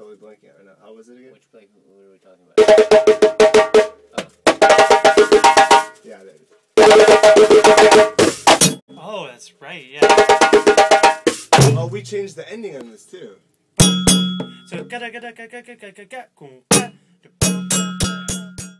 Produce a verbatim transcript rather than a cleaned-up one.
totally blanking right now. How was it again? Which blank? What are we talking about? Oh. Yeah, there it is. Oh, that's right. Yeah. Oh, we changed the ending on this too. So, ga da ga da ga ga ga ga ga ga